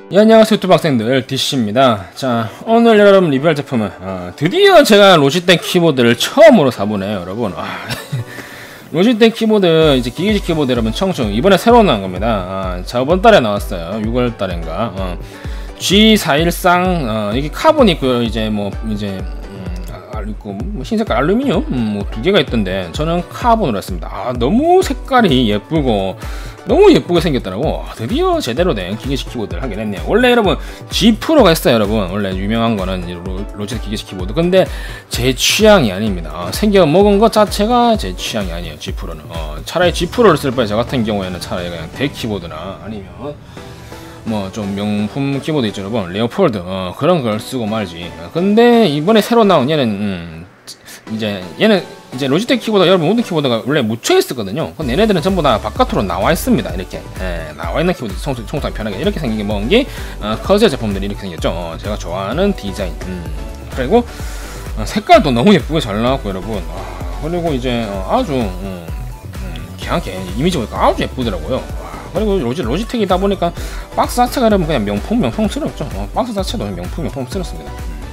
예, 안녕하세요 유튜브 학생들 DC입니다. 자, 오늘 여러분 리뷰할 제품은 드디어 제가 로지텍 키보드를 처음으로 사보네요 여러분. 로지텍 키보드, 이제 기계식 키보드 여러분 청청 이번에 새로 나온 겁니다. 저번 달에 나왔어요. 6월 달인가. G413 이게 카본 있고요. 이제 있고 흰색깔 알루미늄 두 개가 있던데 저는 카본으로 했습니다. 너무 색깔이 예쁘고 너무 예쁘게 생겼더라고. 드디어 제대로 된 기계식 키보드를 하게 됐네요. 원래 여러분 G 프로가 있어요 여러분. 원래 유명한 거는 로지텍 기계식 키보드. 근데 제 취향이 아닙니다. 생겨 먹은 것 자체가 제 취향이 아니에요. G 프로는 차라리 G 프로를 쓸 바에 저 같은 경우에는 차라리 그냥 대 키보드나 아니면 뭐 좀 명품 키보드 있죠 여러분, 레오폴드 그런 걸 쓰고 말지. 근데 이번에 새로 나온 얘는 얘는 이제 로지텍 키보드 여러분 모든 키보드가 원래 묻혀 있었거든요. 근데 얘네들은 전부 다 바깥으로 나와 있습니다. 이렇게 나와 있는 키보드 청소하기 편하게 이렇게 생긴 게 먹은 게 커즈의 제품들이 이렇게 생겼죠. 제가 좋아하는 디자인. 그리고 색깔도 너무 예쁘게 잘 나왔고 여러분. 그리고 이제 아주 기한게 이미지 보니까 아주 예쁘더라고요. 그리고 로지텍이다 보니까 박스 자체가 여러분 그냥 명품스럽죠. 박스 자체도 명품스럽습니다.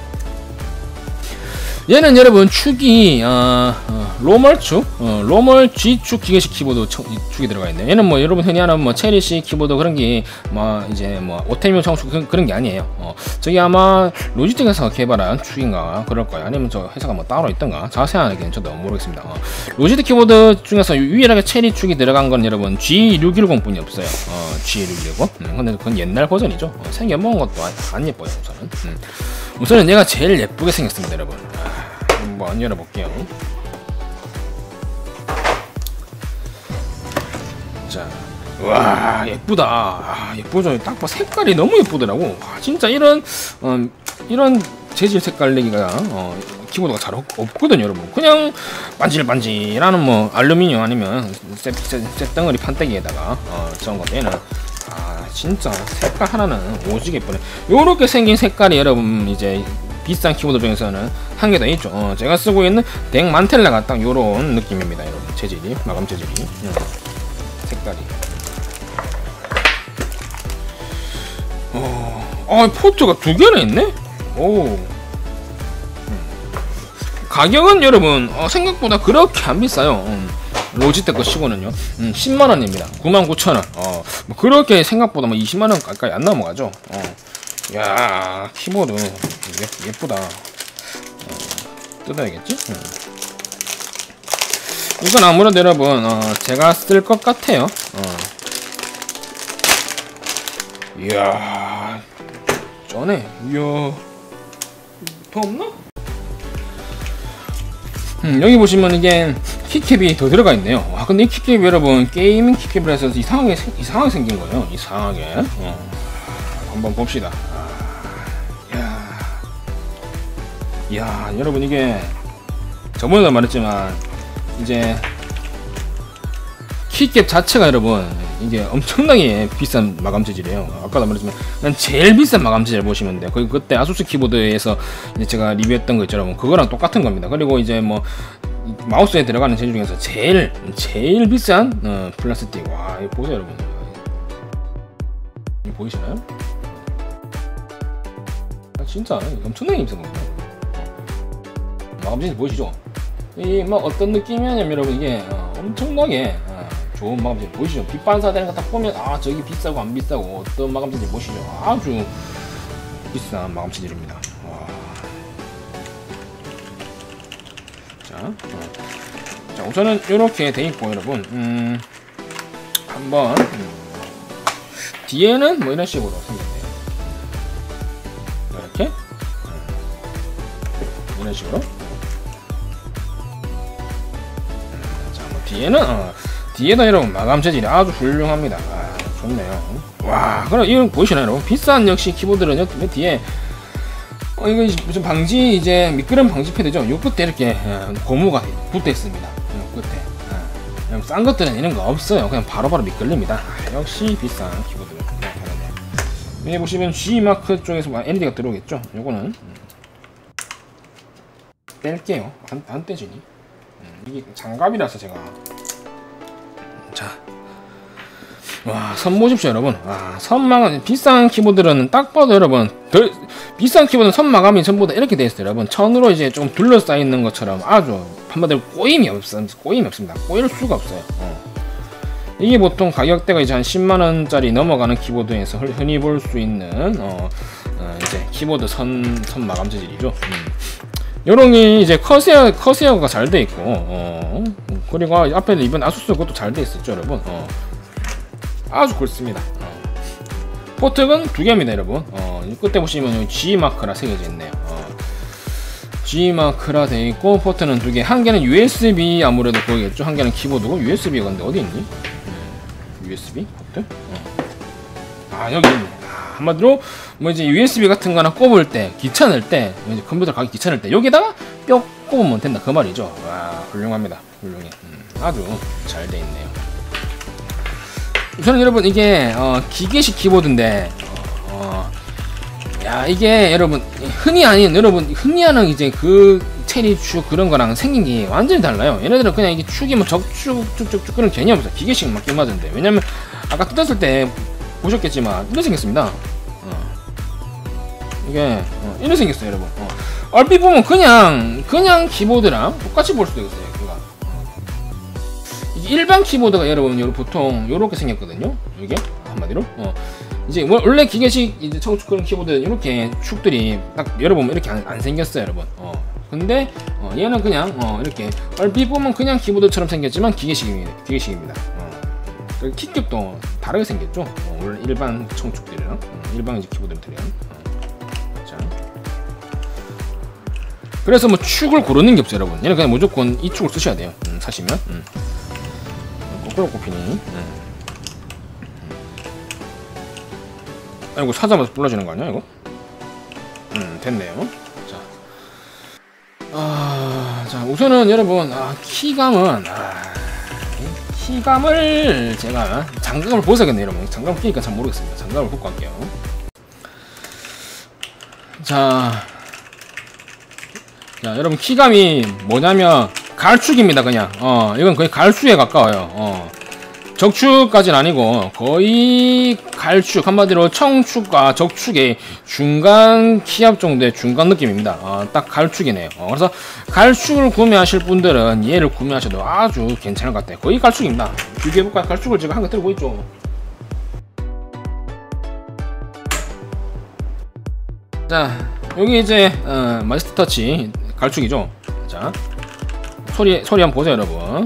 얘는 여러분 축이 로멀축, 로멀 G축 기계식 키보드 축이 들어가 있네요. 얘는 뭐 여러분 흔히 하는 뭐 체리식 키보드 그런 게 이제 오테미오 청축 그런 게 아니에요. 저기 아마 로지텍에서 개발한 축인가 그럴 거예요. 아니면 저 회사가 뭐 따로 있던가 자세하게는 저도 모르겠습니다. 로지텍 키보드 중에서 유일하게 체리 축이 들어간 건 여러분 G610 뿐이 없어요. G610. 근데 그건 옛날 버전이죠. 생겨먹은 것도 안 예뻐요 우선은 얘가 제일 예쁘게 생겼습니다 여러분. 한번 열어볼게요. 자, 와 예쁘다. 예쁘죠. 딱 봐 색깔이 너무 예쁘더라고. 진짜 이런 재질 색깔 내기가 키보드가 잘 없거든요 여러분. 그냥 반질반질하는 뭐 알루미늄 아니면 쇳덩어리 판때기에다가 저런 건데 얘는 진짜 색깔 하나는 오지게 예쁘네. 요렇게 생긴 색깔이 여러분 이제 비싼 키보드 중에서는 한 개 더 있죠. 제가 쓰고 있는 덱 만텔라가 딱 요런 느낌입니다 여러분. 재질이 마감 재질이 색깔이 포트가 두 개나 있네. 가격은 여러분 생각보다 그렇게 안 비싸요. 로지텍 거 치고는요 10만원입니다 99,000원. 뭐 그렇게 생각보다 뭐 20만원 가까이 안 넘어가죠. 야 키보드 예쁘다. 뜯어야겠지. 이건 아무래도 여러분 제가 쓸 것 같아요. 이야 쩌네. 이야 더 없나? 여기 보시면 이게 키캡이 더 들어가 있네요. 근데 이 키캡이 여러분 게이밍 키캡이라 해서 이상하게 생긴 거예요. 이상하게. 한번 봅시다. 이야 여러분 이게 저번에도 말했지만 이제 키캡 자체가 여러분 이게 엄청나게 비싼 마감 재질이에요. 아까도 말했지만 제일 비싼 마감 재질 보시면 돼요. 그때 아수스 키보드에서 이제 제가 리뷰했던 거 있죠 여러분. 그거랑 똑같은 겁니다. 그리고 이제 뭐 마우스에 들어가는 재질 중에서 제일 비싼 플라스틱. 와 이거 보세요 여러분. 이거 보이시나요? 진짜 엄청나게 비싼 겁니다. 마감 재질 보이시죠? 이 막 어떤 느낌이냐면 여러분 이게 엄청나게 좋은 마감 재질 보이시죠? 빛 반사되는 거 딱 보면 저기 비싸고 안 비싸고 어떤 마감 재질 보시죠? 아주 비싼 마감 재질입니다. 자 우선은 이렇게 돼 있고 여러분 한번 뒤에는 뭐 이런 식으로 생겼네요. 이렇게 이런 식으로. 자 뭐 뒤에도 여러분 마감 재질이 아주 훌륭합니다. 좋네요. 와 그럼 이건 보이시나요 여러분? 비싼 역시 키보드는 여기 뒤에 이거 무슨 방지 이제 미끄럼 방지 패드죠. 요 끝에 이렇게 고무가 붙어 있습니다. 요 끝에. 싼 것들은 이런 거 없어요. 그냥 바로바로 미끌립니다. 역시 비싼 키보드를 생각하는데. 여기 보시면 G 마크 쪽에서 LED가 들어오겠죠. 요거는 뺄게요. 안 떼지니. 이게 장갑이라서 제가 자 와, 선 보십시오 여러분. 와, 선마감 비싼 키보드는 딱 봐도 여러분 비싼 키보드는 선 마감이 전부 다 이렇게 돼 있어요 여러분. 천으로 이제 좀 둘러싸여 있는 것처럼 아주 한마디로 꼬임이 없습니다. 꼬일 수가 없어요. 이게 보통 가격대가 이제 한 10만원짜리 넘어가는 키보드에서 흔히 볼 수 있는 이제 키보드 선 마감 재질이죠. 요런 게 이제 커세어가 잘 돼 있고 그리고 앞에 이번 아수스 그것도 잘 돼 있었죠 여러분. 아주 굵습니다. 포트는 두 개입니다 여러분. 끝에 보시면 G 마크라 새겨져 있네요. G 마크라 돼 있고 포트는 두 개. 한 개는 USB 아무래도 보이겠죠. 한 개는 키보드고 USB가 근데 어디 있니? USB 포트? 여기 있네. 한마디로 뭐 이제 USB 같은 거나 꼽을 때 귀찮을 때 이제 컴퓨터 가기 귀찮을 때 여기다가 뼈 꼽으면 된다 그 말이죠. 와, 훌륭합니다. 훌륭해. 아주 잘 돼 있네요. 우선 여러분 이게 기계식 키보드인데 야 이게 여러분 흔히 하는 이제 그 체리축 그런 거랑 생긴 게 완전히 달라요. 얘네들은 그냥 이게 축이 뭐 적축 쭉쭉쭉 그런 개념 없어요. 기계식 맞긴 맞은데 왜냐면 아까 뜯었을 때 보셨겠지만 이렇게 생겼습니다. 이게 이렇게 생겼어요 여러분. 얼핏 보면 그냥 키보드랑 똑같이 볼 수도 있어요. 그러니까 일반 키보드가 여러분 보통 요렇게 생겼거든요. 이게 한마디로 이제 원래 기계식 이제 청축 그런 키보드는 이렇게 축들이 딱 열어보면 이렇게 안 생겼어요 여러분. 근데 얘는 그냥 이렇게 얼핏 보면 그냥 키보드처럼 생겼지만 기계식입니다. 키급도 다르게 생겼죠. 원래 일반 청축들이랑 일반 이제 키보드들이랑. 자, 그래서 뭐 축을 고르는 게 없어요 여러분. 얘는 그냥 무조건 이 축을 쓰셔야 돼요. 사시면. 거꾸로 꼽히니. 아이고 사자마자 불러주는 거 아니야 이거? 됐네요. 자 우선은 여러분 키감을 제가 장갑을 벗어야겠네요 여러분. 장갑을 끼니까 잘 모르겠습니다. 장갑을 벗고 할게요. 자 여러분 키감이 뭐냐면 갈축입니다. 그냥 이건 거의 갈축에 가까워요. 적축까지는 아니고 거의 갈축, 한마디로 청축과 적축의 중간 키압 정도의 중간 느낌입니다. 딱 갈축이네요. 그래서 갈축을 구매하실 분들은 얘를 구매하셔도 아주 괜찮을 것 같아요. 거의 갈축입니다. 비교해볼까요? 갈축을 제가 한 개 들고 있죠. 자 여기 이제 마이스터 터치 갈축이죠. 자 소리 한번 보세요 여러분.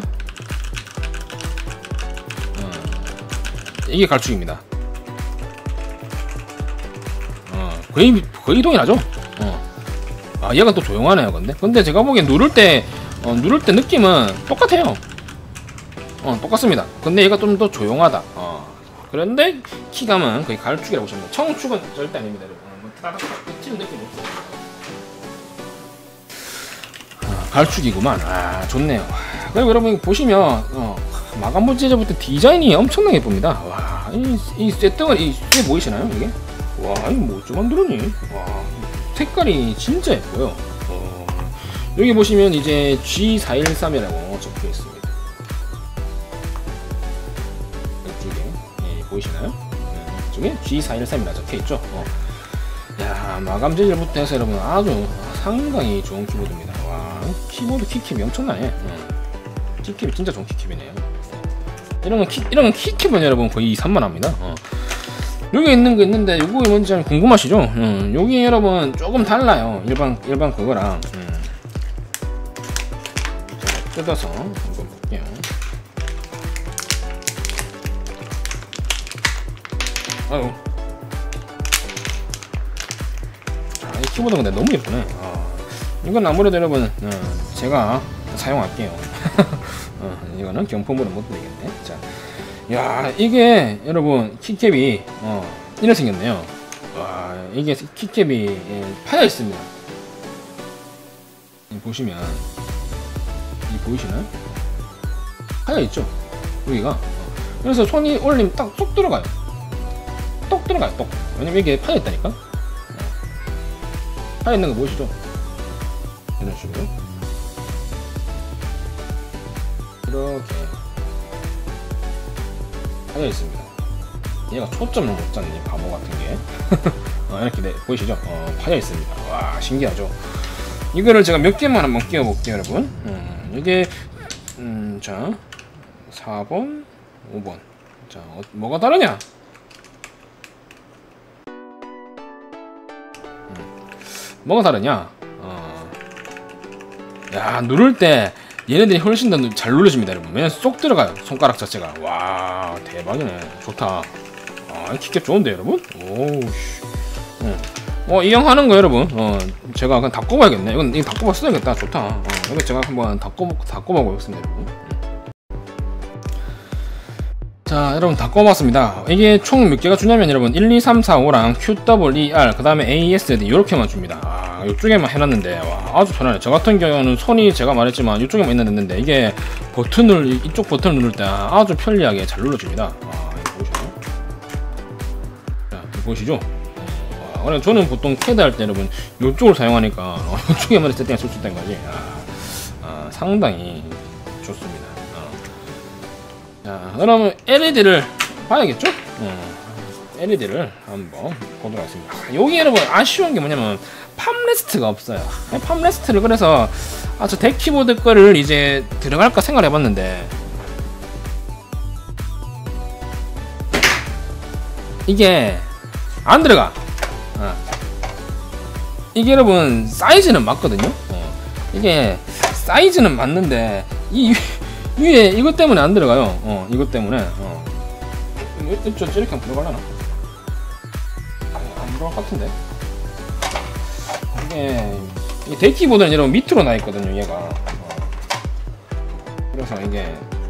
이게 갈축입니다. 거의 동일하죠. 얘가 또 조용하네요. 근데 제가 보기엔 누를 때 느낌은 똑같아요. 똑같습니다. 근데 얘가 좀 더 조용하다. 그런데 키감은 거의 갈축이라고 보시면 돼요. 청축은 절대 아닙니다. 따닥 튀는 느낌 없어요. 갈축이구만. 좋네요. 그리고 여러분 보시면 마감본 제작부터 디자인이 엄청나게 예쁩니다. 와, 이 쇳덩어리 쇠 보이시나요 이게? 와, 이거 뭐 어쩌 만들었니? 와, 색깔이 진짜 예뻐요. 여기 보시면 이제 G413이라고 적혀 있습니다. 이쪽에 보이시나요? 이쪽에 G413이라 적혀 있죠. 야, 마감 재질부터 해서 여러분 아주 상당히 좋은 키보드입니다. 와, 키보드 키캡이 엄청나네. 키캡이 진짜 좋은 키캡이네요. 이런 건 키캡은 여러분 거의 3만 합니다. 여기 있는 거 있는데 요거 뭔지 궁금하시죠? 여기 여러분 조금 달라요. 일반 그거랑. 자, 뜯어서 한번 볼게요. 아유. 자, 이 키보드 근데 너무 예쁘네. 이건 아무래도 여러분 제가 사용할게요. 이거는 경품으로 못 드리겠네. 자, 야, 이게 여러분 키캡이 이렇게 생겼네요. 와, 이게 키캡이 파여 있습니다. 보시면 보이시나요? 파여 있죠. 여기가. 그래서 손이 올리면 딱 쏙 들어가요. 똑 들어가요. 똑. 왜냐면 이게 파여 있다니까. 파여 있는 거 보이시죠? 이런 식으로. 이렇게 파여 있습니다. 얘가 초점을 못 잡네, 바보 같은 게. 이렇게 보이시죠? 파여 있습니다. 와, 신기하죠? 이거를 제가 몇 개만 한번 끼워 볼게요, 여러분. 이게 자 4번 5번. 자, 뭐가 다르냐? 뭐가 다르냐? 야, 누를 때 얘네들이 훨씬 더 잘 눌러집니다, 여러분. 왜냐면 쏙 들어가요, 손가락 자체가. 와, 대박이네. 좋다. 킥캡 좋은데, 여러분? 오우, 이형 하는 거, 여러분. 제가 그냥 다 꼽아야겠네. 이거 다 꼽아 써야겠다. 좋다. 이거 제가 한번 다 꼽아보겠습니다, 여러분. 자, 여러분 다 꼽았습니다. 이게 총 몇 개가 주냐면 여러분 1, 2, 3, 4, 5랑 QWER 그 다음에 ASD 이렇게만 줍니다. 이쪽에만 해놨는데 와, 아주 편하네. 저 같은 경우는 손이 제가 말했지만 이쪽에만 있는데 이게 버튼을 이쪽 버튼을 누를 때 아주 편리하게 잘 눌러줍니다. 이거 보시죠. 자, 보시죠. 그래 저는 보통 캐드 할 때 여러분 이쪽을 사용하니까 이쪽에만 세팅할 수 있다는 거지. 상당히 좋습니다. 자, 그러면 LED를 봐야겠죠? LED를 한번 보도록 하겠습니다. 여기 여러분 아쉬운 게 뭐냐면 팜레스트가 없어요. 팜레스트를 그래서 저 덱 키보드 거를 이제 들어갈까 생각을 해봤는데 이게 안 들어가. 이게 여러분 사이즈는 맞거든요. 이게 사이즈는 맞는데 이 위에 이것 때문에 안 들어가요. 이것 때문에. 이거 좀 이렇게 한번 들어가려나? 안 들어갈 것 같은데. 이게 덱키보드는 여러분 밑으로 나 있거든요, 얘가. 그래서 이게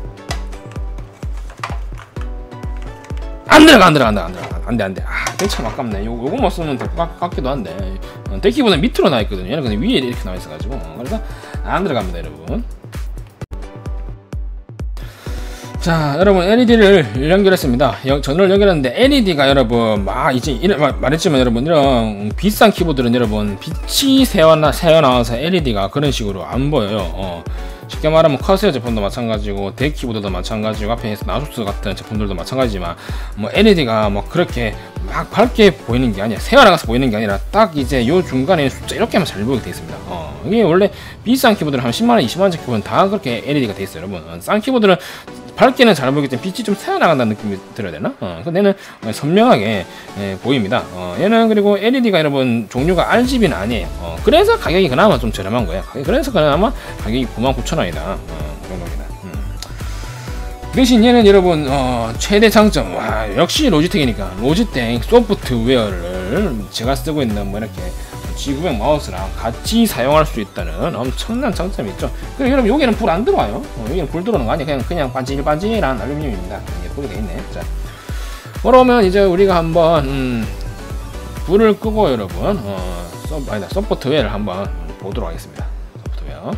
안 들어가. 안 돼. 참 아깝네. 요거만 쓰면 될 것 같기도 한데. 덱키보드는 밑으로 나 있거든요. 얘는 근데 위에 이렇게 나와 있어가지고. 그래서 안 들어갑니다, 여러분. 자, 여러분 LED를 연결했습니다. 전원을 연결했는데 LED가 여러분 이제 말했지만 여러분 이런 비싼 키보드는 여러분 빛이 새어나와서 LED가 그런 식으로 안 보여요. 쉽게 말하면 커세어 제품도 마찬가지고 덱 키보드도 마찬가지고 앞에 나수스 같은 제품들도 마찬가지지만 뭐 LED가 뭐 그렇게 막 밝게 보이는 게 아니라 새어나가서 보이는 게 아니라 딱 이제 요 중간에 숫자 이렇게만 잘 보이게 되어 있습니다. 이게 원래 비싼 키보드는 한 10만원 20만원짜리 키보드는 다 그렇게 LED가 되어 있어요, 여러분. 싼 키보드는 밝게는 잘 보이기 때문에 빛이 좀 새어나간다는 느낌이 들어야 되나? 근데 얘는 선명하게 보입니다. 얘는 그리고 LED가 여러분 종류가 RGB는 아니에요. 그래서 가격이 그나마 좀 저렴한 거예요. 그래서 그나마 가격이 99,000원이다. 그 정도입니다. 대신 얘는 여러분 최대 장점, 역시 로지텍이니까 로지텍 소프트웨어를 제가 쓰고 있는 뭐 이렇게 G900 마우스랑 같이 사용할 수 있다는 엄청난 장점이 있죠. 그리고 여러분 여기는 불 안 들어와요. 여기는 불 들어오는 거 아니에요. 그냥 반질반질한 알루미늄입니다. 이게 불이 돼 있네. 자, 그러면 이제 우리가 한번 불을 끄고 여러분 소프트웨어를 한번 보도록 하겠습니다. 소프트웨어.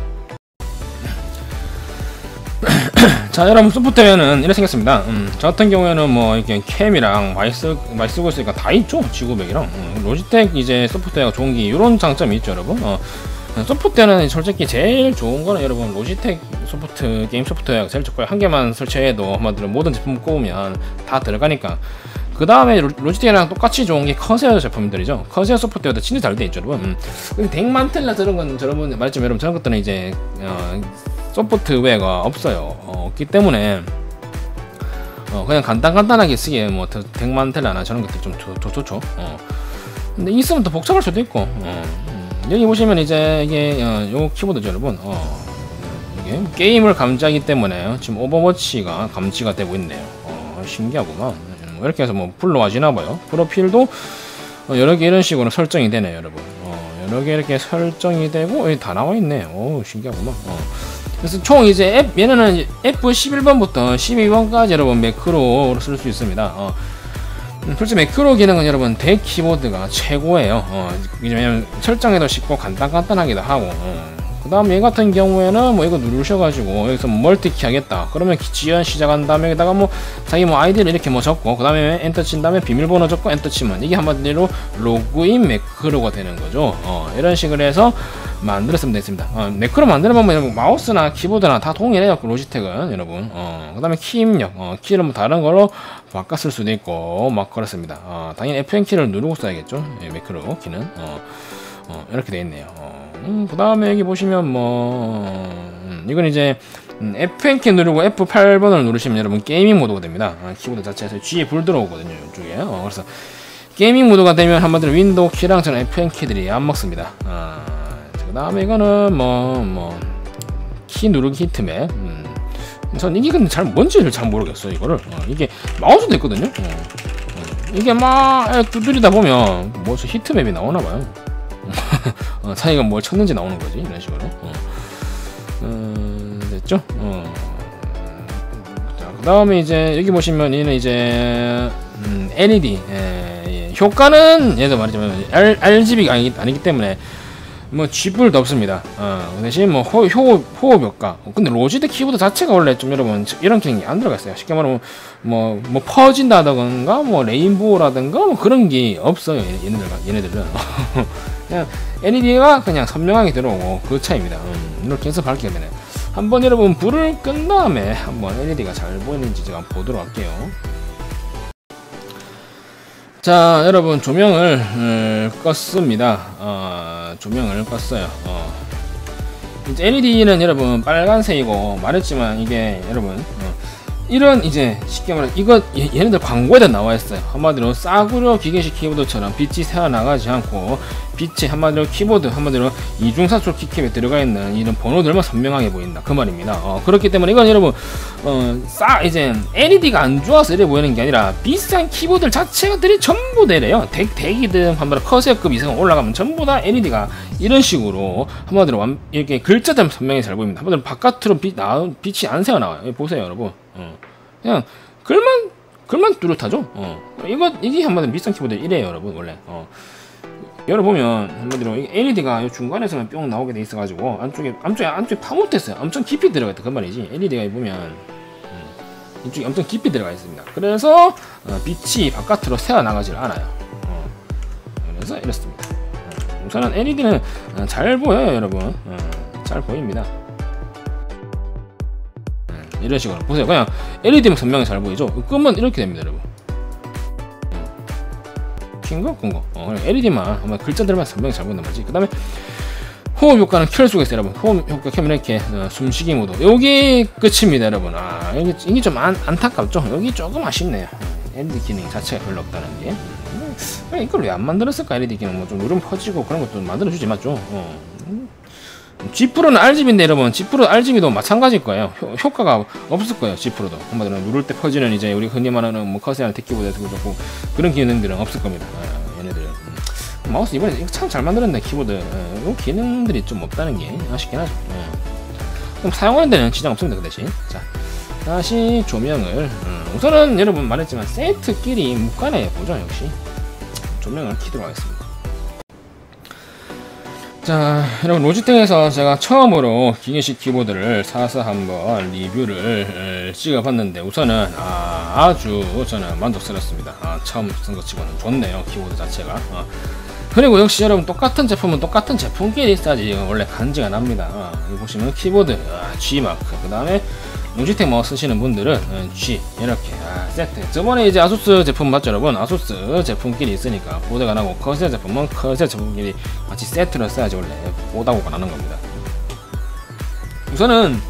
자, 여러분 소프트웨어는 이렇게 생겼습니다. 저 같은 경우에는 뭐 이렇게 캠이랑 많이 쓰고 있으니까 다 있죠. G900이랑 로지텍 이제 소프트웨어가 좋은 게 이런 장점이 있죠, 여러분. 소프트웨어는 솔직히 제일 좋은 거는 여러분 로지텍 게임 소프트웨어가 제일 좋고요. 한 개만 설치해도 한마디로 모든 제품 꼽으면 다 들어가니까. 그 다음에 로지텍이랑 똑같이 좋은 게 커세어 제품들이죠. 커세어 소프트웨어도 진짜 잘 돼 있죠, 여러분. 근데 덱만텔라 저런 건 여러분 말했지만 여러분 저런 것들은 이제 소프트웨어가 없어요. 없기 때문에 그냥 간단하게 쓰기에 뭐 덱만텔라나 저런 것들 좀 좋죠. 근데 있으면 더 복잡할 수도 있고. 여기 보시면 이제 이게 요 키보드죠, 여러분. 이게 게임을 감지하기 때문에 지금 오버워치가 감지가 되고 있네요. 신기하구만. 이렇게 해서 뭐 불러와지나 봐요. 프로필도 여러 개 이런 식으로 설정이 되네요, 여러분. 여러 개 이렇게 설정이 되고 여기 다 나와 있네요. 오, 신기하구만. 그래서 총 이제 얘네는 F11번부터 12번까지 여러분 매크로로 쓸 수 있습니다. 솔직히 매크로 기능은 여러분 덱 키보드가 최고예요. 왜냐면 설정해도 쉽고 간단하기도 하고. 그 그 다음 얘 같은 경우에는 뭐 이거 누르셔가지고 여기서 뭐 멀티키 하겠다 그러면 지연 시작한 다음에 여기다가 뭐 자기 뭐 아이디를 이렇게 뭐 적고 그 다음에 엔터 친 다음에 비밀번호 적고 엔터 치면 이게 한마디로 로그인 매크로가 되는 거죠. 이런 식으로 해서 만들었으면 됐습니다. 매크로 만드는 방법은 마우스나 키보드나 다 동일해요. 로지텍은 여러분. 그 다음에 키 입력 키를 뭐 다른 걸로 바꿨을 수도 있고 막 그렇습니다. 당연히 FN 키를 누르고 써야겠죠. 매크로 키는 이렇게 되어 있네요. 그 다음에 여기 보시면 뭐 이건 이제 FN 키 누르고 F8번을 누르시면 여러분 게이밍 모드가 됩니다. 키보드 자체에서 G에 불 들어오거든요. 이쪽에. 그래서 게이밍 모드가 되면 한마디로 윈도우 키랑 저는 FN 키들이 안 먹습니다. 그 다음에 이거는 키 누르기 히트맵. 전 이게 근데 뭔지를 잘 모르겠어 이거를. 이게 마우스도 있거든요. 이게 막 두드리다 보면 뭐서 히트맵이 나오나봐요. 자기가 뭘 쳤는지 나오는 거지 이런 식으로. 됐죠? 자, 그 다음에 이제 여기 보시면 얘는 이제 LED 효과는 얘도 말이지만 RGB가 아니기 때문에 뭐 G불도 없습니다. 그 대신 뭐 호흡 효과. 근데 로지텍 키보드 자체가 원래 좀 여러분 이런 기능이 안 들어가 있어요. 쉽게 말하면 뭐 퍼진다던가 뭐 레인보우라든가 뭐 그런 게 없어요. 얘네들은 그냥 LED가 그냥 선명하게 들어오고 그 차이입니다. 이렇게 해서 밝게 되네. 한번 여러분 불을 끈 다음에 한번 LED가 잘 보이는지 제가 보도록 할게요. 자, 여러분 조명을 껐습니다. 조명을 껐어요. 이제 LED는 여러분 빨간색이고 말했지만 이게 여러분 이런 이제 쉽게 말해 이거 얘네들 광고에다 나와 있어요. 한마디로 싸구려 기계식 키보드처럼 빛이 새어나가지 않고 빛이 한마디로 키보드 한마디로 이중사출 키캡에 들어가 있는 이런 번호들만 선명하게 보인다 그 말입니다. 그렇기 때문에 이건 여러분 이제 LED가 안 좋아서 이래 보이는 게 아니라 비싼 키보드 자체가들이 전부 되래요. 대기든 한마디로 커세어급 이상 올라가면 전부 다 LED가 이런 식으로 한마디로 이렇게 글자들 선명히 잘 보입니다. 한마디로 바깥으로 빛이 안 새어나와요. 보세요 여러분. 그냥 글만 뚜렷하죠. 이게 한마디로 비싼 키보드 이래요 여러분 원래. 열어보면 한마디로 LED가 중간에서만 뿅 나오게 돼 있어가지고 안쪽에 파묻혔어요. 엄청 깊이 들어가 있다 그 말이지. LED가 보면 이쪽에 엄청 깊이 들어가 있습니다. 그래서 빛이 바깥으로 새어나가질 않아요. 그래서 이렇습니다. 우선은 LED는 잘 보여요 여러분. 잘 보입니다. 이런 식으로 보세요. 그냥 LED만 선명히 잘 보이죠. 끄면 이렇게 됩니다 여러분. 킨거 끈거 LED만 아마 글자들만 선명히 잘 보인단 말이지. 그 다음에 호흡 효과는 켤 수가 있어요 여러분. 호흡 효과 켜면 이렇게 숨쉬기 모드 여기 끝입니다 여러분. 이게 좀 안타깝죠. 여기 조금 아쉽네요. LED 기능 자체가 별로 없다는 게. 이걸 왜 안 만들었을까. LED 기능 뭐 좀 누르면 퍼지고 그런 것도 만들어주지 맞죠. G프로는 RGB인데 여러분 G프로 RGB도 마찬가지일 거예요. 효과가 없을 거예요. G프로도 한마디로 누를 때 퍼지는 이제 우리 흔히 말하는 뭐 커세어나 택키보드에서 그렇고 그런 기능들은 없을 겁니다. 얘네들 마우스 이번에 참 잘 만들었네 키보드. 이 기능들이 좀 없다는 게 아쉽긴 하죠. 그럼 사용하는 데는 지장 없습니다. 그 대신 자 다시 조명을 우선은 여러분 말했지만 세트끼리 묶어내야 보죠. 역시 조명을 키도록 하겠습니다. 자 여러분 로지텍에서 제가 처음으로 기계식 키보드를 사서 한번 리뷰를 찍어봤는데 우선은 아주 저는 만족스럽습니다. 처음 쓴 것 치고는 좋네요 키보드 자체가. 그리고 역시 여러분 똑같은 제품은 똑같은 제품끼리 있어야지 원래 간지가 납니다. 여기 보시면 키보드 G마크 그 다음에 로지텍 마우스 쓰시는 분들은 G 이렇게 세트. 저번에 이제 아수스 제품 맞죠 여러분. 아수스 제품끼리 있으니까 보드가 나고 커세어 제품은 커세어 제품끼리 같이 세트로 써야지 원래 보다고가 나는 겁니다. 우선은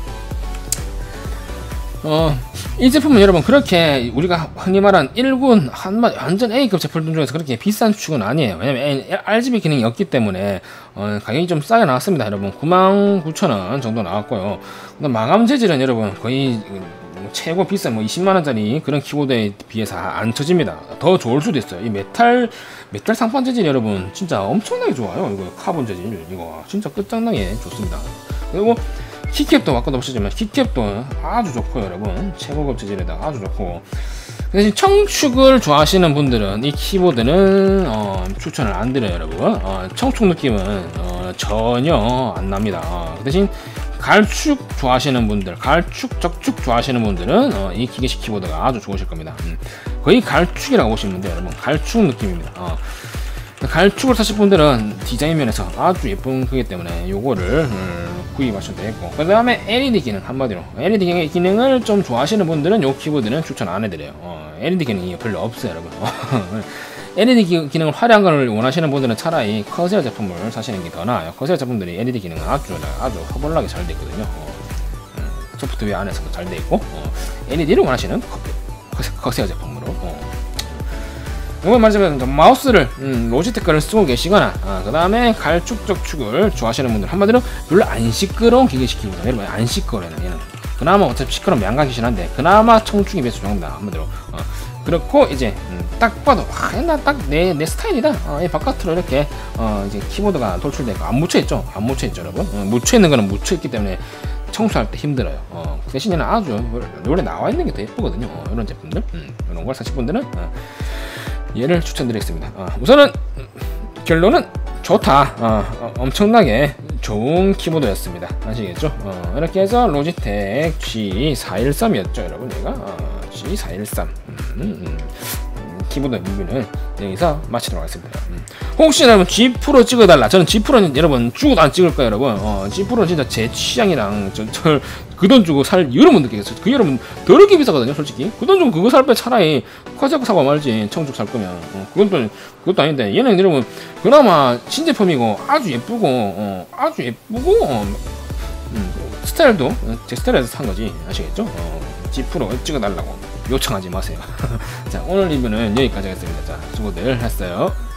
이 제품은 여러분 그렇게 우리가 흔히 말하는 1군 완전 A급 제품 중에서 그렇게 비싼 축은 아니에요. 왜냐면 RGB 기능이 없기 때문에 가격이 좀 싸게 나왔습니다 여러분. 99,000원 정도 나왔고요. 마감 재질은 여러분 거의 최고 비싼 뭐 20만원짜리 그런 키보드에 비해서 안 쳐집니다. 더 좋을 수도 있어요. 이 메탈 상판 재질 여러분 진짜 엄청나게 좋아요. 이거 카본 재질 이거 진짜 끝장나게 좋습니다. 그리고 키캡도 아까도 보시지만 키캡도 아주 좋고요 여러분. 최고급 재질에다 아주 좋고. 대신 청축을 좋아하시는 분들은 이 키보드는 추천을 안 드려요 여러분. 청축 느낌은 전혀 안 납니다. 그 대신 갈축 좋아하시는 분들, 갈축, 적축 좋아하시는 분들은 이 기계식 키보드가 아주 좋으실 겁니다. 거의 갈축이라고 보시면 돼요, 여러분. 갈축 느낌입니다. 갈축을 사실 분들은 디자인 면에서 아주 예쁜 거기 때문에 요거를 구입하셔도 되겠고, 그 다음에 LED 기능, 한마디로 LED 기능을 좀 좋아하시는 분들은 요 키보드는 추천 안 해드려요. LED 기능이 별로 없어요, 여러분. LED 기능을 화려한 걸 원하시는 분들은 차라리 커세어 제품을 사시는 게 더 나아요. 커세어 제품들이 LED 기능은 아주 허벌나게 잘 되어 있거든요. 소프트웨어 안에서도 잘 되어 있고, LED를 원하시는 커세어 제품으로. 이건 말하자면 마우스를 로지텍 거를 쓰고 계시거나, 그 다음에 갈축 적축을 좋아하시는 분들, 한마디로 별로 안 시끄러운 기계식 키보드. 여러분, 안 시끄러워요. 얘는 그나마 어차피 시끄러우면 양각이긴 한데 그나마 청축이 배수 좋습니다. 한마디로. 그렇고 이제 딱 봐도 나 딱 내 스타일이다. 이 바깥으로 이렇게 이제 키보드가 돌출되고 안 묻혀있죠. 안 묻혀있죠, 여러분. 묻혀있는 거는 묻혀있기 때문에 청소할 때 힘들어요. 그 대신에는 아주 원래 나와 있는 게 더 예쁘거든요. 이런 제품들, 이런 걸 사실 분들은 얘를 추천드리겠습니다. 우선은 결론은 좋다. 엄청나게 좋은 키보드였습니다. 아시겠죠? 이렇게 해서 로지텍 G413이었죠, 여러분. 얘가 G413 키보드 리뷰는 여기서 마치도록 하겠습니다. 혹시 여러분 G 프로 찍어달라. 저는 G 프로는 여러분 죽어도 안 찍을 거예요, 여러분. G 프로는 진짜 제 취향이랑 그 돈 주고 살 이유를 못 느끼겠어요. 그 여러분 더럽게 비싸거든요, 솔직히. 그 돈 주고 그거 살 때 차라리 커세어 사고 말지. 청축 살 거면 그것도 아닌데 얘는 여러분 그나마 신제품이고 아주 예쁘고 스타일도 제 스타일에서 산 거지. 아시겠죠? G 프로 찍어달라고 요청하지 마세요. 자, 오늘 리뷰는 여기까지 하겠습니다. 자, 수고들 했어요.